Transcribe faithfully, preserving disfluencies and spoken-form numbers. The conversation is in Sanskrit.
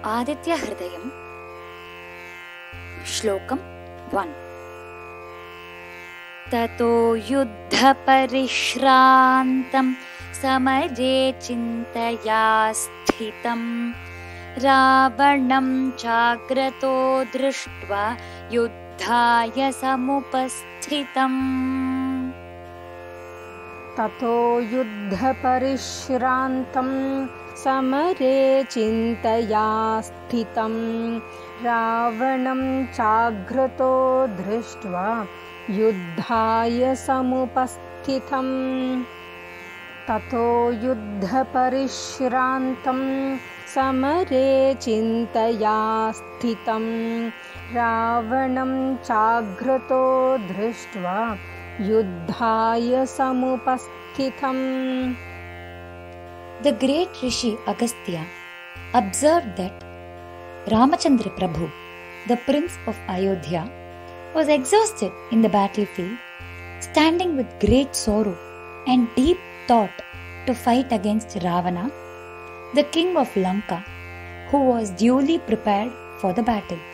आदित्यहृदयम् श्लोकम् वन। ततो युद्धपरिश्रान्तं समरे चिन्तया स्थितं रावणं चाग्रतो दृष्ट्वा युद्धाय समुपस्थितम्। ततो युद्धपरिश्रान्तं समरे चिन्तया स्थितं रावणं चाग्रतो दृष्ट्वा युद्धाय समुपस्थितम्। ततो युद्धपरिश्रान्तं समरे चिन्तया स्थितं रावणं चाग्रतो दृष्ट्वा युद्धाय समुपस्थितम्। The great Rishi Agastya observed that Ramachandra Prabhu, the prince of Ayodhya, was exhausted in the battlefield, standing with great sorrow and deep thought to fight against Ravana, the king of Lanka, who was duly prepared for the battle.